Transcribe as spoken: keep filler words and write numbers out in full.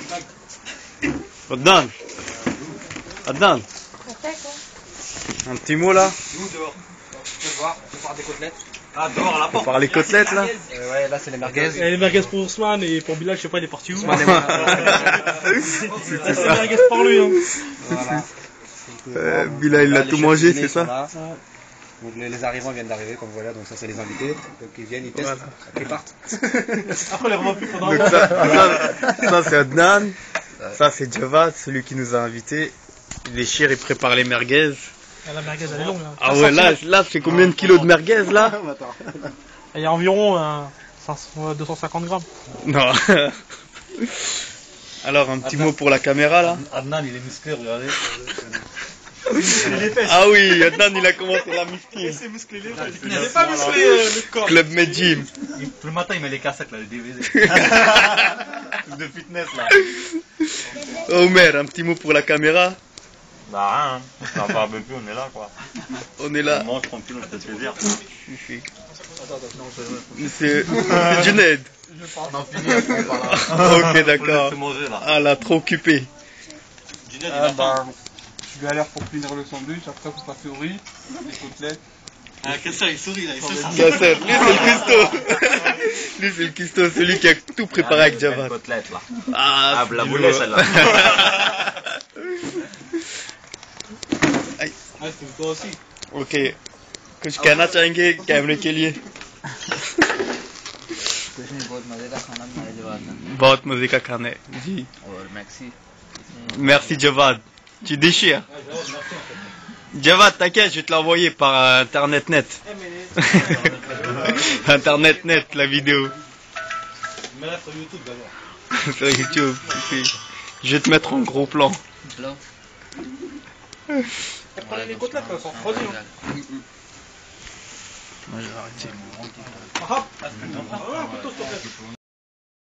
Adnan. Adnan. Un petit mot là. Nous dehors. Tu peux voir, tu peux voir des côtelettes. Ah, dehors à la porte. Par les côtelettes là. Euh, ouais, là c'est les merguez. Et les merguez pour Ousmane et pour Bilal, je sais pas, il est parti où. Ousmane est C'est les merguez par lui. Hein. Voilà. Euh, Bilal il a tout mangé, c'est ça? Donc les, les arrivants viennent d'arriver, comme voilà, donc ça c'est les invités. Donc ils viennent, ils testent, Voilà. après ils partent. Après, les revois plus pendant Donc ça, ça, ça, c'est Adnan. Ça c'est Javad, celui qui nous a invités. Les chers, il prépare les merguez. Ah, la merguez elle est longue. Hein. Ah ouais, là, là c'est combien de kilos de merguez là? Il y a environ euh, cinq cents, deux cent cinquante grammes. Non. Alors un petit mot pour la caméra là. Adnan il est musclé, regardez. Ah oui, Adnan il a commencé la muscu. C'est musclé les fesses. Il n'est pas musclé euh, le corps. Club Med Gym. Il- Tout le matin il met les cassettes là, les D V D. Truc de fitness là. Omer, un petit mot pour la caméra. Bah rien, hein. Ça en parle même plus, on est là quoi. On est là. On mange tranquille, on se fait plaisir. Monsieur Monsieur Junaid. On en finit après par là. Ok, d'accord. Faut laisser manger là. Ah là, trop occupé. Junaid, Ah il bah, je galère pour finir le sandwich, après faut passer au riz, les côtelettes. Ah, qu'est-ce que ça, il sourit là, il sourit. Bien sûr, lui c'est le cuistot. Lui c'est le cuistot, celui qui a tout préparé avec Javad. Côtelette là. Ah, Ah, la c'est voulait du celle-là. Aïe. Ah, c'est toi aussi. Ok. कुछ कहना चाहेंगे कैमरे के लिए? कुछ नहीं, बहुत मजे का खाना बनाया जवाद ने बहुत मजे का खाना है जी. और मैक्सी Merci Javad. Tu déchires. Javad, t'inquiète, je vais te l'envoyer par euh, internet net. Internet net, la vidéo. Mets-la sur YouTube d'abord. Sur YouTube. Ok. Je vais te mettre en gros plan. लो Prenez les côtelettes, elles sont refroidies. Hein. Moi je vais arrêter. Ah, ah, un couteau, s'il te plaît.